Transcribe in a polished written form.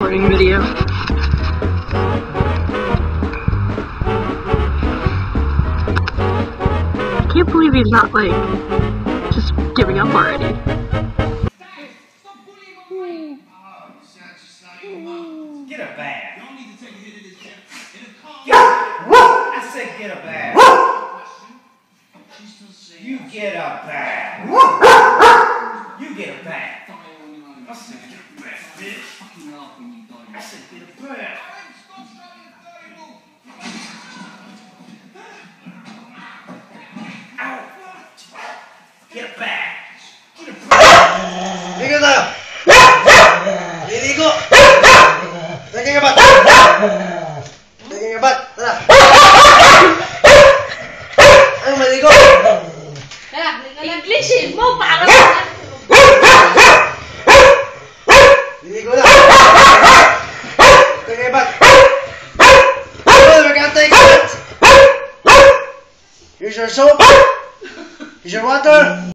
recording video. I can't believe he's not, like, just giving up already. Get a bath. Y'all need to take a hit of this shit. I said get a bath. You get a bath. You get a bath. I said get a bath, bitch. I said get a bath. Ow. Get a bath. Get a bath. Ligo tayo. Liligo. Lagay ka ba't? Lagay ka ba't? Tara. Ano maligo? Englishin mo para Liligo na. Lagay ka ba't? We're gonna take it. Here's your soap. Here's your water.